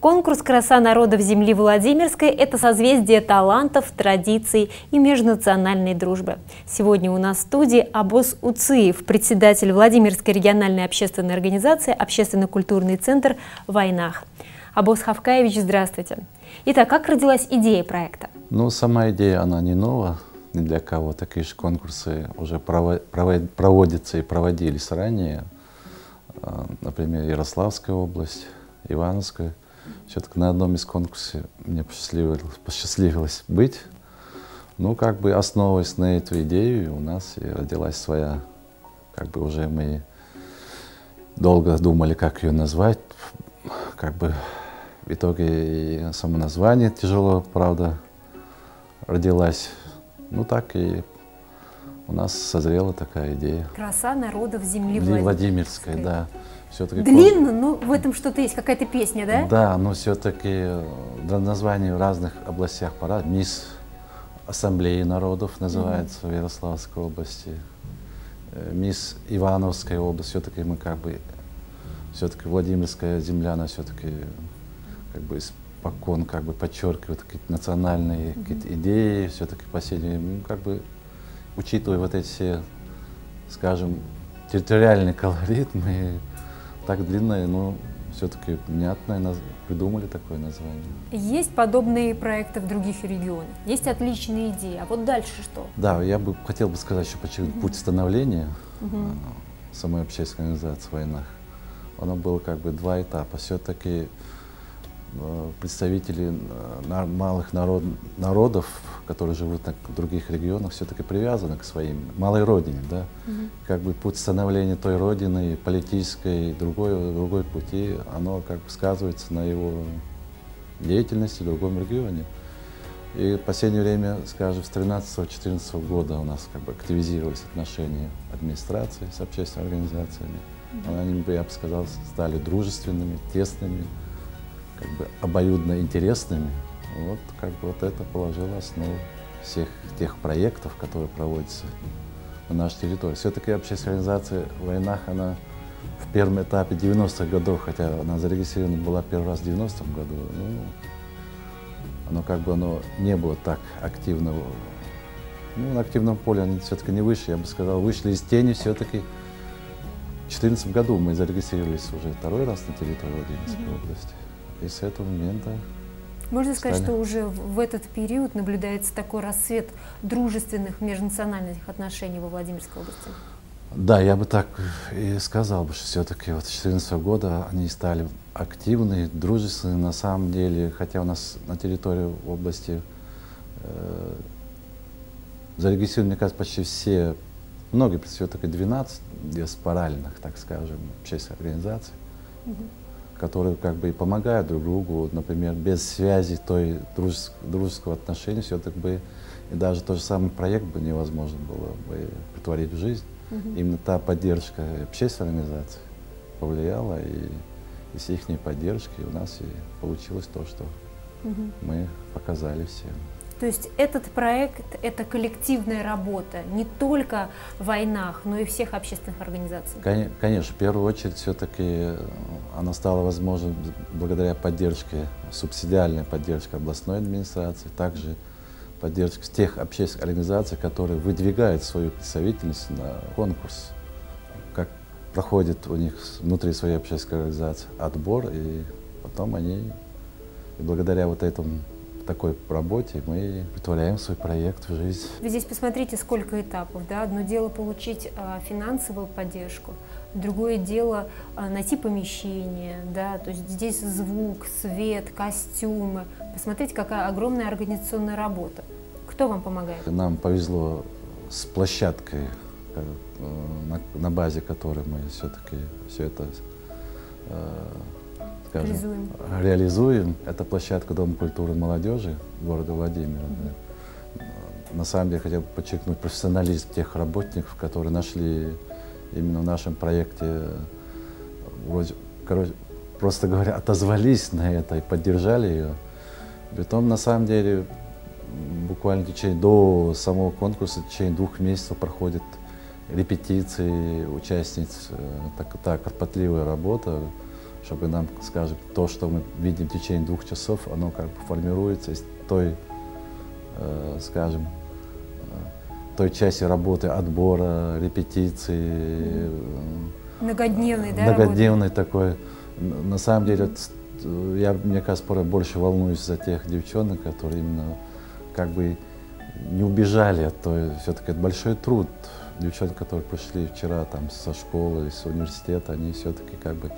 Конкурс «Краса народов земли Владимирской» – это созвездие талантов, традиций и межнациональной дружбы. Сегодня у нас в студии Абос Уциев, председатель Владимирской региональной общественной организации «Общественно-культурный центр Вайнах». Абос Хавкаевич, здравствуйте. Итак, как родилась идея проекта? Ну, сама идея, она не нова ни для кого. Такие же конкурсы уже проводятся и проводились ранее. Например, Ярославская область, Ивановская. Все-таки на одном из конкурсов мне посчастливилось быть. Ну, как бы основываясь на эту идею, у нас и родилась своя, как бы уже мы долго думали, как ее назвать. Как бы в итоге и само название тяжело, правда, родилась. Ну, так и у нас созрела такая идея. «Краса народов земли Владимирской, да. Длинно, но в этом что-то есть, какая-то песня, да? Да, но все-таки название в разных областях пора. МИС Ассамблеи народов называется в Ярославской области. МИС Ивановская область. Все-таки мы как бы, все-таки Владимирская земля, она все-таки как бы испокон как бы подчеркивает какие-то национальные какие-то идеи. Все-таки последние, ну, как бы учитывая вот эти все, скажем, территориальный колорит, мы так длинное, но все-таки внятное придумали такое название. Есть подобные проекты в других регионах, есть отличные идеи. А вот дальше что? Да, я бы хотел бы сказать, что путь становления самой общественной организации «Вайнах», оно было как бы два этапа. Все-таки представители малых народов, которые живут в других регионах, все-таки привязаны к своей малой родине, да? Как бы путь становления той родины, политической, другой пути, оно как бы сказывается на его деятельности в другом регионе. И в последнее время, скажем, с 2013-2014 года у нас как бы активизировались отношения администрации с общественными организациями. Они, я бы сказал, стали дружественными, тесными, как бы обоюдно интересными. Вот как бы вот это положило основу всех тех проектов, которые проводятся на нашей территории. Все-таки общественная организация «Вайнах», она в первом этапе 90-х годов, хотя она зарегистрирована была первый раз в 90-м году, ну, оно как бы оно не было так активно. Ну, на активном поле они все-таки не вышли, я бы сказал, вышли из тени все-таки. В 2014 году мы зарегистрировались уже второй раз на территории Владимирской области. И с этого момента можно сказать, что уже в этот период наблюдается такой расцвет дружественных межнациональных отношений во Владимирской области? Да, я бы так и сказал, что все-таки вот с 2014 года они стали активны, дружественны на самом деле, хотя у нас на территории области зарегистрированы, мне кажется, почти все, многие, все-таки 12 диаспоральных, так скажем, общественных организаций, которые как бы и помогают друг другу. Например, без связи той дружеского отношения все-таки бы и даже тот же самый проект бы невозможно было бы притворить в жизнь. Именно та поддержка общественной организации повлияла, и с их поддержки у нас и получилось то, что мы показали всем. То есть этот проект – это коллективная работа не только в «Вайнах», но и всех общественных организаций? Конечно, в первую очередь все-таки она стала возможной благодаря поддержке, субсидиальной поддержке областной администрации, также поддержке тех общественных организаций, которые выдвигают свою представительность на конкурс. Как проходит у них внутри своей общественной организации отбор, и потом они, и благодаря вот этому такой работе мы притворяем свой проект в жизнь. Вы здесь посмотрите, сколько этапов. Да? Одно дело получить финансовую поддержку, другое дело найти помещение. Да? То есть здесь звук, свет, костюмы. Посмотрите, какая огромная организационная работа. Кто вам помогает? Нам повезло с площадкой, на базе которой мы все-таки все это реализуем. Это площадка Дома культуры и молодежи города Владимира. На самом деле, хотел бы подчеркнуть профессионализм тех работников, которые нашли именно в нашем проекте, просто говоря, отозвались на это и поддержали ее. Притом, на самом деле, буквально до самого конкурса, в течение 2 месяцев проходит репетиции участниц, такая кропотливая работа, чтобы нам, скажем, то, что мы видим в течение 2 часов, оно как бы формируется из той, скажем, той части работы отбора, репетиции. Многодневной, да, многодневной такой. На самом деле, я, мне кажется, больше волнуюсь за тех девчонок, которые именно как бы не убежали от той, все-таки это большой труд. Девчонки, которые пришли вчера там со школы или с университета, они все-таки как бы,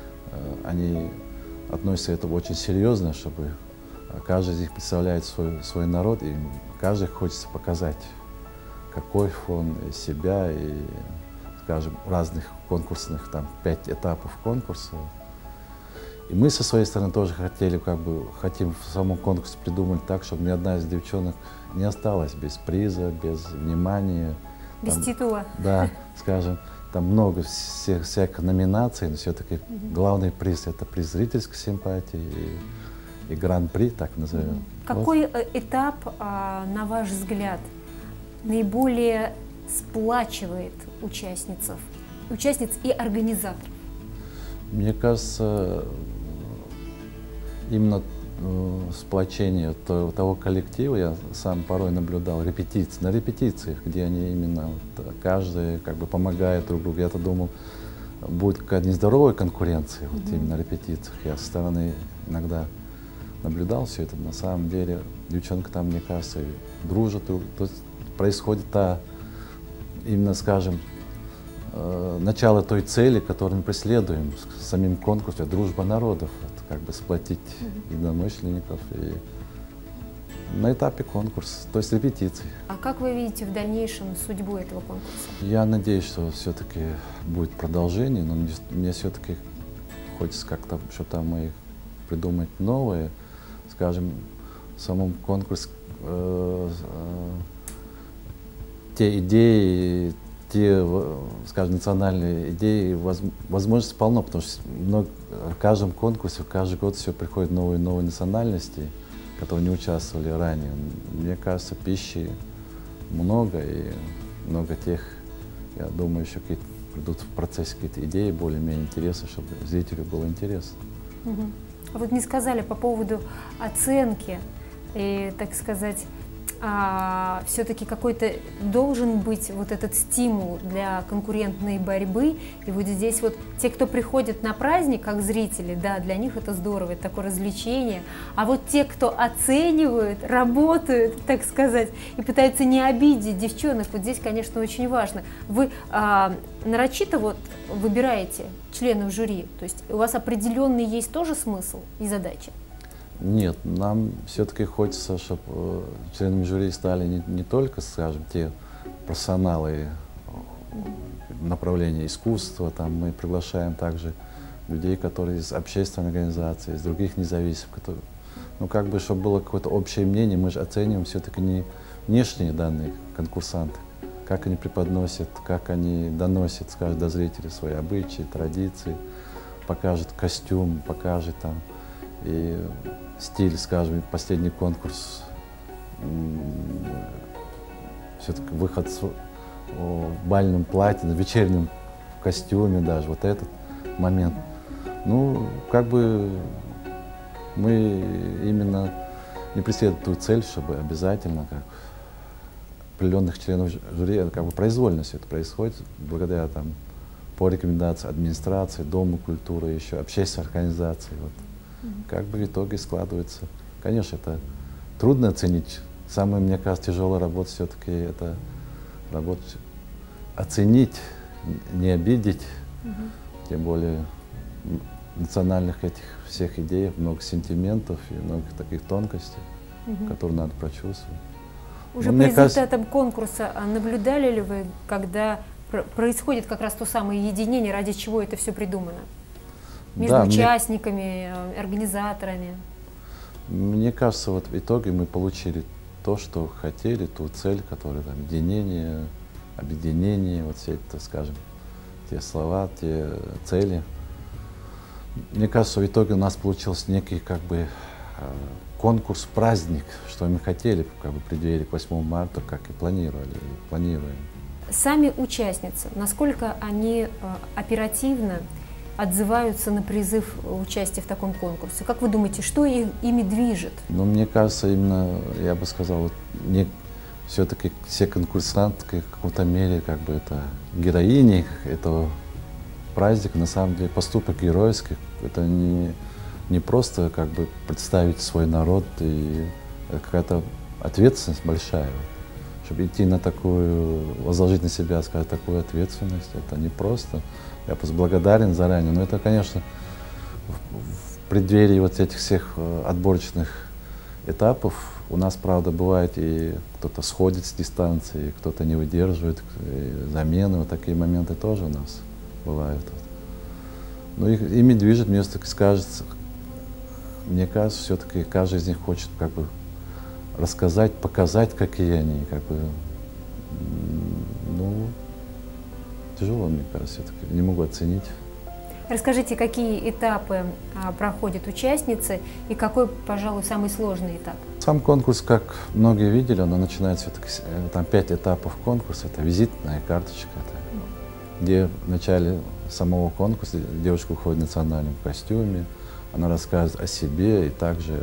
они относятся к этому очень серьезно, чтобы каждый из них представляет свой народ, и каждый хочется показать, какой он из себя, и, скажем, разных конкурсных, там, 5 этапов конкурса. И мы со своей стороны тоже хотели, как бы, хотим в самом конкурсе придумать так, чтобы ни одна из девчонок не осталась без приза, без внимания. Без там, титула. Да, скажем, там много всяких номинаций, но все-таки главный приз — это приз зрительской симпатии и гран-при, так назовем. Какой этап, на ваш взгляд, наиболее сплачивает участниц и организаторов? Мне кажется, именно сплочение того коллектива я сам порой наблюдал на репетициях, где они именно каждый как бы помогает друг другу. Я-то думал, будет какая-то нездоровая конкуренция вот именно на репетициях. Я со стороны иногда наблюдал все это. На самом деле девчонка там, мне кажется, дружат. То есть происходит именно, скажем, начало той цели, которую мы преследуем с самим конкурсом, дружба народов. Как бы сплотить единомышленников и на этапе конкурса, то есть репетиций. А как вы видите в дальнейшем судьбу этого конкурса? Я надеюсь, что все-таки будет продолжение, но мне все-таки хочется как-то что-то мы придумать новое. Скажем, в самом конкурсе те идеи, те, скажем, национальные идеи, возможностей полно, потому что в каждом конкурсе, каждый год все приходят новые национальности, которые не участвовали ранее. Мне кажется, пищи много, и много тех, я думаю, еще придут в процессе какие-то идеи более-менее интересные, чтобы зрителю было интересно. А вот не сказали по поводу оценки, и, так сказать, все-таки какой-то должен быть вот этот стимул для конкурентной борьбы. И вот здесь вот те, кто приходит на праздник как зрители, да, для них это здорово, это такое развлечение. А вот те, кто оценивают, работают, так сказать, и пытаются не обидеть девчонок, вот здесь, конечно, очень важно. Вы нарочито вот выбираете членов жюри, то есть у вас определенный есть тоже смысл и задача? Нет, нам все-таки хочется, чтобы членами жюри стали не только, скажем, те профессионалы направления искусства, там мы приглашаем также людей, которые из общественной организации, из других независимых, которые, ну, как бы, чтобы было какое-то общее мнение, мы же оцениваем все-таки не внешние данные конкурсанты, как они преподносят, как они доносят, скажем, до зрителей свои обычаи, традиции, покажет костюм, покажет там и стиль, скажем, последний конкурс, все-таки выход в бальном платье, на вечернем костюме даже, вот этот момент. Ну, как бы мы именно не преследуем ту цель, чтобы обязательно как определенных членов жюри, это как бы произвольно все это происходит, благодаря там по рекомендации администрации, Дома культуры, еще общественной организации. Вот. Как бы в итоге складывается. Конечно, это трудно оценить. Самая, мне кажется, тяжелая работа все-таки это работать, оценить, не обидеть, тем более национальных этих всех идей, много сентиментов и много таких тонкостей, которые надо прочувствовать. Уже по результатам конкурса наблюдали ли вы, когда происходит как раз то самое единение, ради чего это все придумано? Между участниками, организаторами? Мне кажется, вот в итоге мы получили то, что хотели, ту цель, которая там единение, объединение, вот все это, скажем, те слова, те цели. Мне кажется, в итоге у нас получился некий как бы конкурс-праздник, что мы хотели как бы в преддверии к 8 марта, как и планировали, и планируем. Сами участницы, насколько они оперативно отзываются на призыв участия в таком конкурсе? Как вы думаете, что ими движет? Ну, мне кажется, именно, я бы сказал, вот, все-таки все конкурсантки в каком-то мере как бы это героини этого праздника, на самом деле поступок геройский. Это не просто как бы представить свой народ, и какая-то ответственность большая. Чтобы идти на такую, возложить на себя, сказать, такую ответственность, это не просто. Я просто благодарен заранее. Но это, конечно, в преддверии вот этих всех отборочных этапов у нас, правда, бывает и кто-то сходит с дистанции, кто-то не выдерживает, замены, вот такие моменты тоже у нас бывают. Но ими движет, мне все-таки кажется, все-таки каждый из них хочет как бы рассказать, показать, какие они, как бы, ну, тяжело, мне кажется, все-таки, не могу оценить. Расскажите, какие этапы проходят участницы и какой, пожалуй, самый сложный этап? Сам конкурс, как многие видели, он начинается все-таки, там 5 этапов конкурса. Это визитная карточка, где в начале самого конкурса девушка уходит в национальном костюме, она рассказывает о себе и также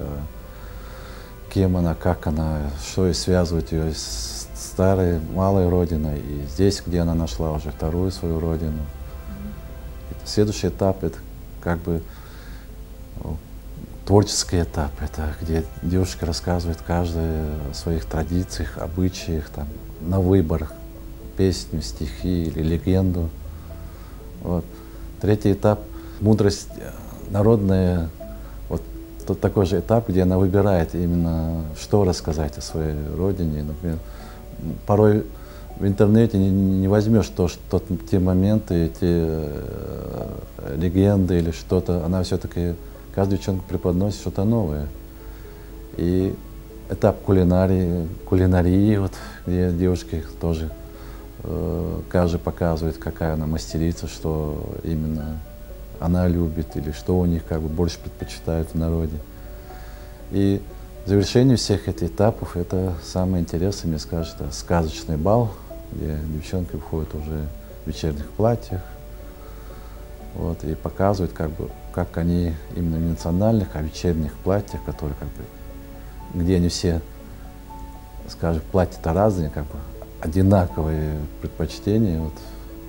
кем она, как она, что связывает ее с старой, малой родиной, и здесь, где она нашла уже вторую свою родину. Следующий этап — это как бы творческий этап, это где девушка рассказывает каждая о своих традициях, обычаях, там, на выбор песню, стихи или легенду. Вот. Третий этап — мудрость народная. Вот такой же этап, где она выбирает именно, что рассказать о своей родине. Например, порой в интернете не возьмешь те моменты, те легенды или что-то. Она все-таки, каждая девчонка преподносит что-то новое. И этап кулинарии, вот, где девушки тоже каждый показывает, какая она мастерица, что именно она любит или что у них как бы больше предпочитают в народе. И в завершении всех этих этапов это самое интересное, мне скажут, это сказочный бал, где девчонки входят уже в вечерних платьях, вот, и показывают, как они именно в национальных, а вечерних платьях, которые как бы, где они все, скажем, платья-то разные, как бы одинаковые предпочтения. Вот.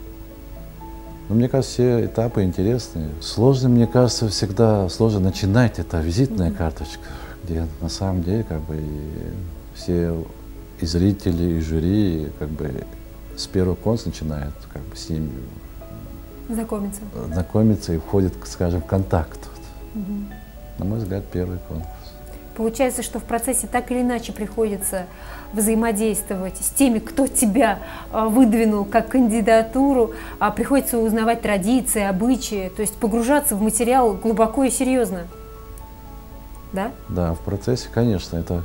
Но мне кажется, все этапы интересные. Сложно, мне кажется, всегда сложно начинать. Это визитная карточка, где на самом деле как бы все и зрители, и жюри как бы с первого конкурса начинают как бы с ними знакомиться и входят, скажем, в контакт. Вот. На мой взгляд, первый конкурс. Получается, что в процессе так или иначе приходится взаимодействовать с теми, кто тебя выдвинул как кандидатуру, приходится узнавать традиции, обычаи, то есть погружаться в материал глубоко и серьезно. Да? Да, в процессе, конечно, это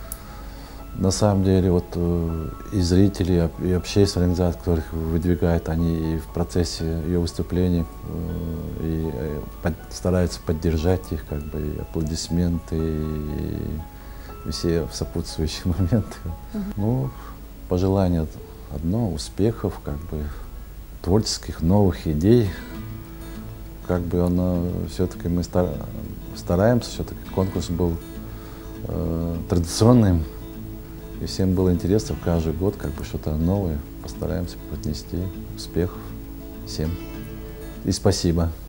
на самом деле вот и зрители, и общественные организации, которых выдвигают, они и в процессе ее выступлений и стараются поддержать их, как бы, и аплодисменты, и все сопутствующие моменты. Ну, пожелание одно — успехов, как бы, творческих, новых идей. Как бы оно все-таки мы стараемся, все-таки конкурс был традиционным. И всем было интересно каждый год как бы что-то новое. Постараемся поднести. Успехов всем. И спасибо.